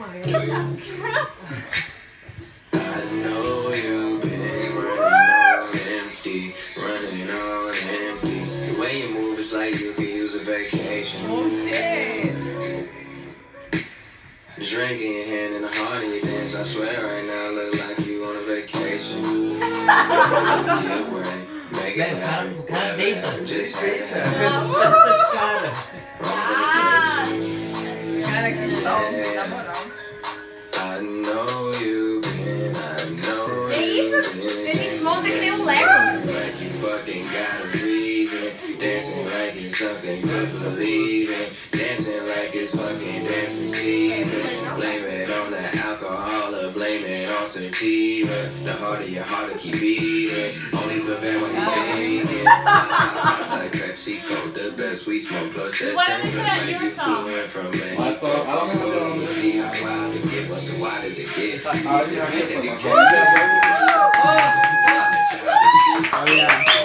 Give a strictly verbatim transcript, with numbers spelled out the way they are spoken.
I know you've been running on empty, running on empty. The way you move is like you could use a vacation. Oh shit! Drink in your hand and a heart in your dance. I swear right now, look like you on a vacation. Get away, make it happen. Never happen, just have it happen. I know you've been, I know you've been dancing like you fucking got a reason, dancing like it's something to believe in, dancing like it's fucking dancing season. Blame it on the alcohol or blame it on sativa. The harder your heart to keep beating, only feel bad when you're thinking. Like PepsiCo, the best we smoke, plus that ten like you fluent from me. My song, I don't know. See how wild it get, but so why does it get? Oh, yeah.